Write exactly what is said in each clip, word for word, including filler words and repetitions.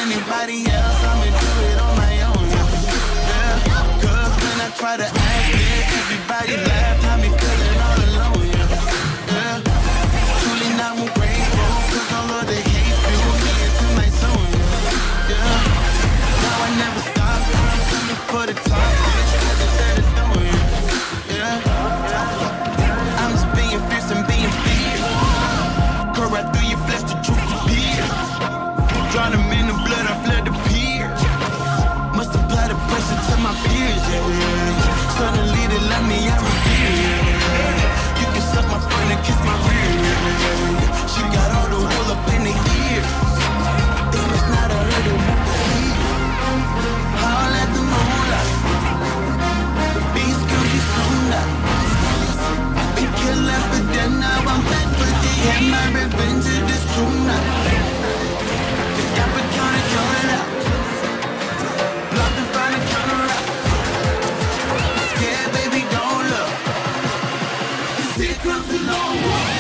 anybody else, I'ma do it on my own, yeah. Cause when I try to act it, everybody laugh, got me feeling all alone, yeah. yeah. Truly not more grateful, cause all of the hate fuels me into my zone, yeah. yeah. Now I never stop, I'm coming for the top, bitch, cause it's at the door, yeah. yeah. I'm just being fierce and being fierce. Cut right through your flesh, the truth appears. Drown them in the blood, I flood the pier. Must apply the pressure to my peers, yeah, yeah. Suddenly they let me out of here, yeah. You can suck my front and kiss my rear, yeah. She got all the wool up in the ears. Damn, it's not a her to move the heat. All at the moonlight. These girls be so nice. Been killing for dead, now I'm back for the end. My revenge is tonight. Got the counter coming out. Block the find and counter out. Scared, baby, don't look. Here comes the long walk.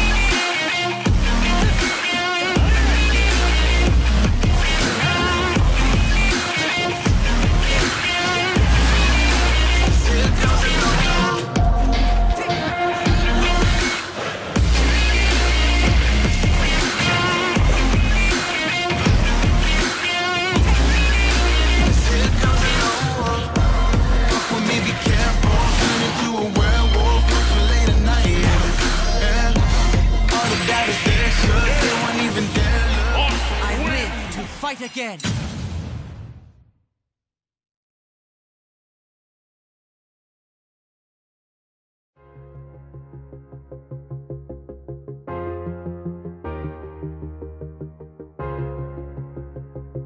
Fight again!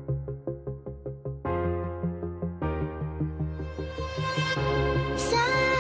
Sun